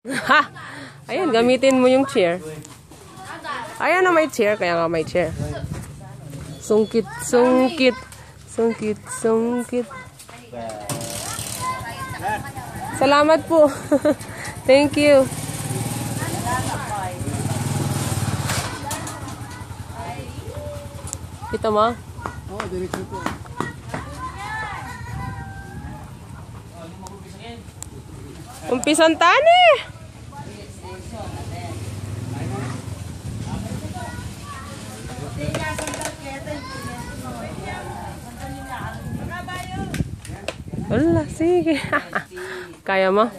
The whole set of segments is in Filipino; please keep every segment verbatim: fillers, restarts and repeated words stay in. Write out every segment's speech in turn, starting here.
Ha! Ayan, gamitin mo yung chair. Ayan na may chair, kaya nga may chair. Sungkit, sungkit. Sungkit, sungkit. Salamat po. Thank you. Kita mo? Oo, diretso po. Umpisan tani. Wala, sige. Kaya mo?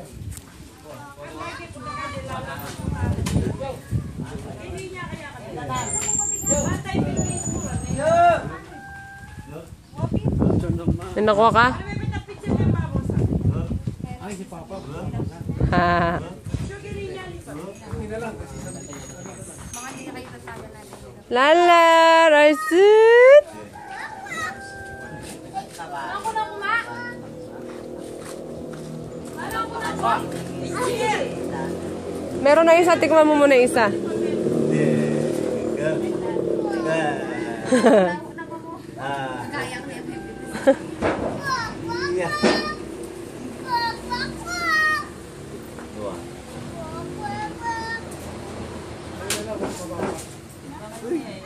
May nakuha ka? Ay, si Papa. Ha. Lala, Raisit. Meron na isa, tikman mo muna isa. Uy.